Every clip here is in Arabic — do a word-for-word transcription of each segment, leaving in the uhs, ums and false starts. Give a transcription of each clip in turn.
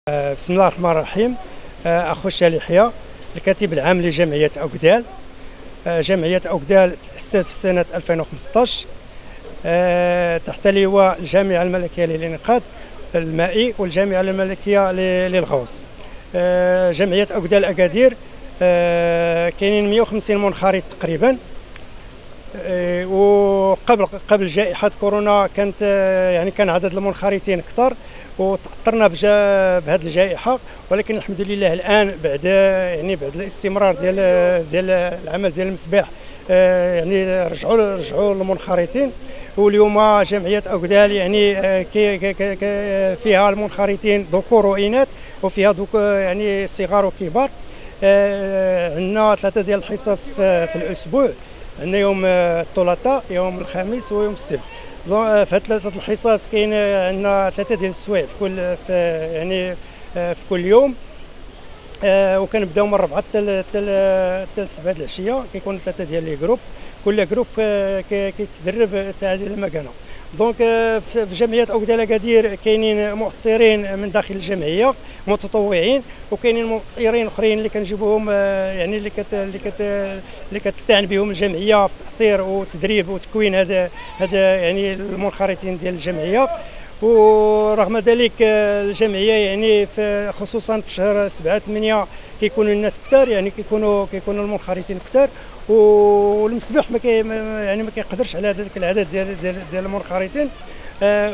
بسم الله الرحمن الرحيم. أخو الشالي يحيى، الكاتب العام لجمعية أوكدال. جمعية أوكدال تأسست في سنة ألفين وخمسطاش تحت لواء الجامعة الملكية للإنقاذ المائي والجامعة الملكية للغوص. جمعية أوكدال أكادير كاينين مئة وخمسين منخرط تقريبا، وقبل قبل جائحة كورونا كانت يعني كان عدد المنخرطين أكثر وتأثرنا بهذه الجائحة، ولكن الحمد لله الآن بعد يعني بعد الاستمرار ديال ديال العمل ديال المسبح يعني رجعوا رجعوا المنخرطين. واليوم جمعية أوكدال يعني فيها المنخرطين ذكور وإناث، وفيها يعني صغار وكبار. عندنا ثلاثة ديال الحصص في الأسبوع، عندنا يوم الثلاثاء، يوم الخميس، ويوم السبت. في ثلاثة الحصص كاين عندنا ثلاثة ديال السوايع في كل في يعني في كل يوم، وكنبداو من الربعة حتى حتى السبعة العشية. كيكونوا ثلاثة ديال لي جروب، كل جروب كيتدرب ساعة ديال المكانة. دونك في جمعية أوكدال أكادير كاينين مؤطرين من داخل الجمعية متطوعين، وكاينين مؤطرين اخرين اللي كنجيبوهم يعني اللي كت اللي كت اللي كتستعن بهم الجمعية في تأطير وتدريب وتكوين هذا هذا يعني المنخرطين ديال الجمعية. ورغم ذلك الجمعية يعني في خصوصا في شهر سبعة ثمانية كيكونوا الناس كثار، يعني كيكونوا كيكونوا المنخرطين كثار، والمسبح ما كي يعني ما كيقدرش على هذاك العدد ديال ديال, ديال المنخرطين. آه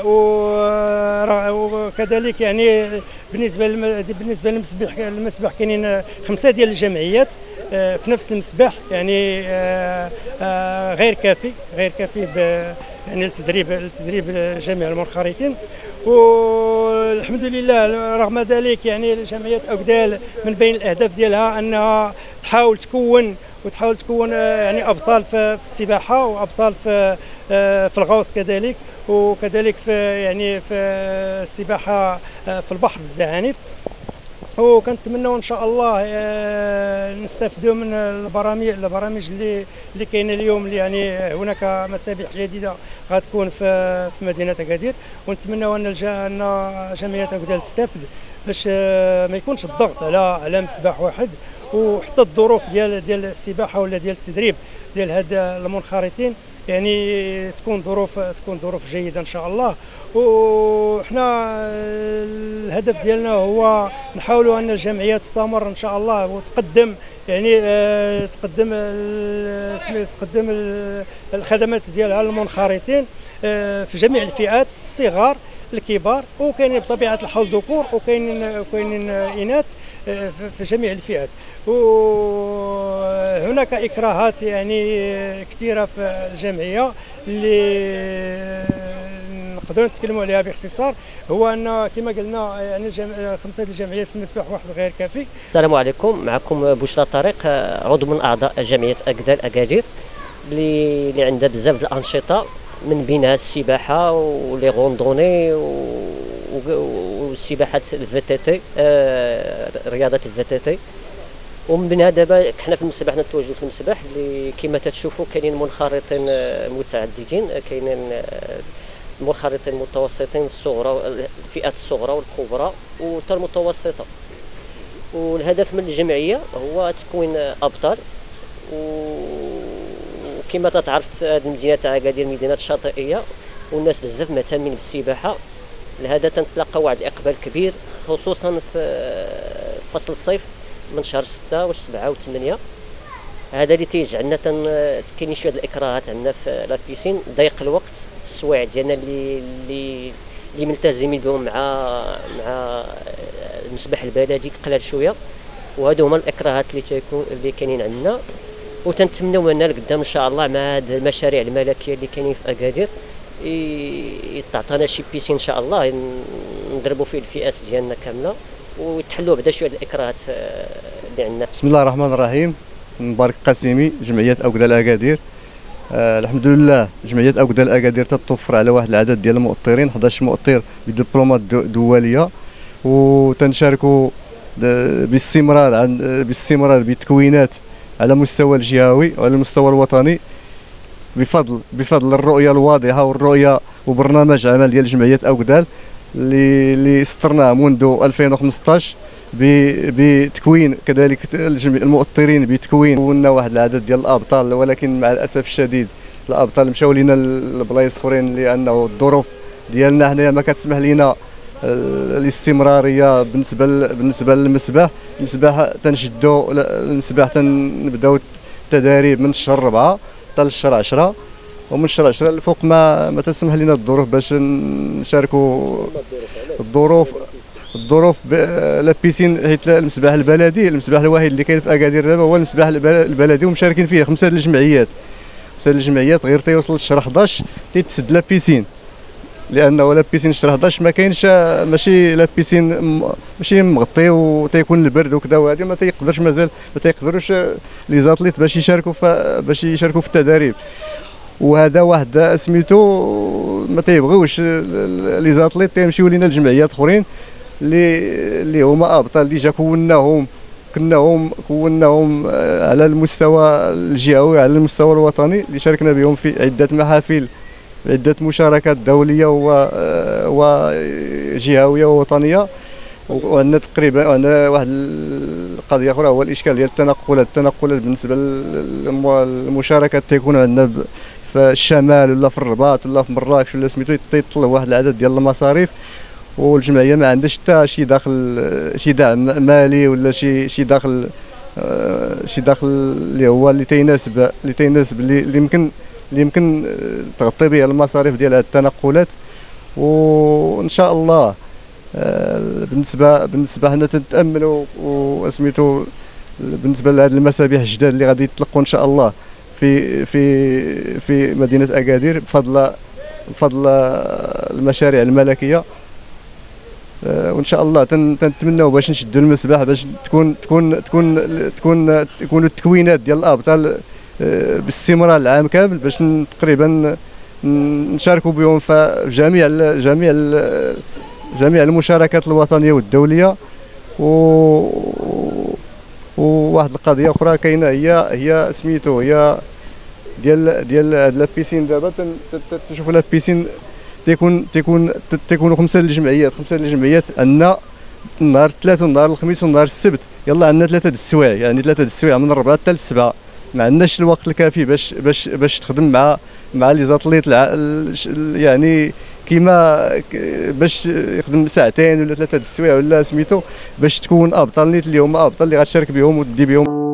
وكذلك يعني بالنسبه بالنسبه للمسبح المسبح كاينين خمسه ديال الجمعيات آه في نفس المسبح، يعني آه آه غير كافي غير كافي يعني لتدريب لتدريب جميع المنخرطين. والحمد لله رغم ذلك يعني جمعية أوكدال من بين الأهداف ديالها أنها تحاول تكون وتحاول تكون يعني أبطال في السباحة وأبطال في في الغوص كذلك، وكذلك في يعني في السباحة في البحر بالزعانف. وكنتمنوا ان شاء الله نستافدوا من البرامج البرامج اللي اللي كاينه اليوم، اللي يعني هناك مسابح جديده غتكون في في مدينه اكادير، ونتمنوا ان ان جمعيه أوكدال تستافد باش ما يكونش الضغط على على مسبح واحد، وحتى الظروف ديال ديال السباحه ولا ديال التدريب ديال هاد المنخرطين يعني تكون ظروف تكون ظروف جيده ان شاء الله. وحنا الهدف ديالنا هو نحاولوا ان الجمعيه تستمر ان شاء الله وتقدم يعني اه تقدم تقدم الخدمات ديالها للمنخرطين اه في جميع الفئات، الصغار الكبار، وكاينين بطبيعه الحال ذكور وكاينين كاينين اناث اه في جميع الفئات. وهناك اكراهات يعني كثيره في الجمعيه اللي نقدروا نتكلموا عليها باختصار، هو ان كما قلنا يعني خمسه الجمعيات في المسبح واحد غير كافي. السلام عليكم، معكم بشرى طارق، عضو من اعضاء جمعيه أوكدال أكادير اللي اللي عندها بزاف د الانشطه، من بينها السباحه ولي غوندوني والسباحه الفي تي تي، رياضه الفي تي تي. ومن بينها دابا حنا في المسبح نتواجدوا في المسبح اللي كما تتشوفوا كاينين منخرطين متعددين، كاينين المنخرطين المتوسطين الصغرى، الفئات الصغرى والكبرى وحتى المتوسطه. والهدف من الجمعيه هو تكوين ابطال. وكما تعرفت هذه المدينه تاع أكادير مدينه شاطئيه، والناس بزاف مهتمين بالسباحه، لهذا تنتلقى واحد الاقبال كبير خصوصا في فصل الصيف من شهر ستة وسبعة وثمانية. هذا اللي تيجعلنا كاينين شويه الاكراهات عندنا في لابيسين، ضيق الوقت، السوايع ديالنا اللي اللي اللي ملتزمين بهم مع مع المسبح البلدي قلال شويه، وهادو هما الاكراهات اللي تيكون اللي كاينين عندنا. وتنتمنوا ان لقدام ان شاء الله مع هاد المشاريع الملكيه اللي كاينين في أكادير يتعطانا شي بيسين ان شاء الله نضربوا فيه الفئات ديالنا كامله، ويتحلوا بعدا شويه الاكراهات اللي عندنا. بسم الله الرحمن الرحيم. مبارك قاسمي، جمعيه أوكدال أكادير. آه الحمد لله جمعيه أوكدال أكادير تتوفر على واحد العدد ديال المؤطرين، إحدى عشر مؤطر بدبلومات دوليه، وتنشاركوا باستمرار عن باستمرار بتكوينات على مستوى الجهوي وعلى المستوى الوطني، بفضل بفضل الرؤيه الواضحه والرؤيه وبرنامج عمل ديال جمعيه أوكدال. اللي اللي سطرناه منذ ألفين وخمسطاش بتكوين كذلك المؤطرين بتكوين كونا واحد العدد ديال الابطال، ولكن مع الاسف الشديد الابطال مشاو لينا لبلايص اخرين لانه الظروف ديالنا حنايا ما كتسمح لينا الاستمراريه بالنسبه بالنسبه للمسبح. المسبح تنشدوا المسبح تنبداو التدريب من شهر أربعة حتى لشهر عشرة، ومن شهر عشرة الفوق ما ما تسمح لنا الظروف باش نشاركوا. الظروف الظروف لا بيسين، حيت المسبح البلدي المسبح الوحيد اللي كاين في اكادير دابا هو المسبح البلدي، ومشاركين فيه خمسه د الجمعيات خمسه د الجمعيات غير تيوصل للشهر حداش تيتسد لا بيسين، لانه لا بيسين شهر حداش ما كاينش، ماشي لا بيسين ماشي مغطي وتيكون البرد وكذا، وهذه ما تيقدرش مازال ما تيقدروش لي زاتليت باش يشاركوا باش يشاركوا في التدريب. وهذا واحد سميتو ما تيبغيوش لي زاتليت تيمشيو لينا لجمعيات اخرين اللي اللي هما ابطال ديجا كوناهم كناهم كوناهم على المستوى الجهوي على المستوى الوطني، اللي شاركنا بهم في عده محافل عده مشاركات دوليه وجهويه ووطنيه. وعندنا تقريبا عندنا واحد القضيه اخرى هو الاشكال ديال التنقلات التنقلات بالنسبه للمشاركات تيكون عندنا في الشمال ولا في الرباط ولا في مراكش ولا سميتو تيطلب واحد العدد ديال المصاريف، والجمعيه ما عندهاش حتى شي داخل شي دعم مالي ولا شي شي داخل شي داخل اللي هو اللي تيناسب اللي تيناسب اللي يمكن اللي يمكن تغطي به المصاريف ديال هذه التنقلات. وان شاء الله بالنسبه بالنسبه حنا تنتاملوا وسميتو بالنسبه لهذه المسابح الجداد اللي غادي يطلقوا ان شاء الله في في في مدينه اكادير بفضل بفضل المشاريع الملكيه. وان شاء الله تنتمناو باش نشدوا المسبح باش تكون تكون تكون تكون يكونوا التكوينات ديال الابطال باستمرار العام كامل، باش تقريبا نشاركوا بهم في جميع جميع جميع المشاركات الوطنيه والدوليه. و وواحد القضيه اخرى كاينه هي هي سميتو هي ديال ديال هاد لابيسين. دابا تشوفوا لابيسين تيكون تيكون تيكونوا خمسه د الجمعيات خمسه د الجمعيات عندنا النهار الثلاث والنهار الخميس والنهار السبت، يلا عندنا ثلاثه د السوايع، يعني ثلاثه د السوايع من الربعه حتى للسبعه. ما عندناش الوقت الكافي باش باش باش تخدم مع مع لي زاتليت يعني كيما باش يخدم ساعتين ولا ثلاثه د السوايع ولا سميتو باش تكون ابطال نيت اللي هما ابطال اللي غتشارك بهم وتدي بهم.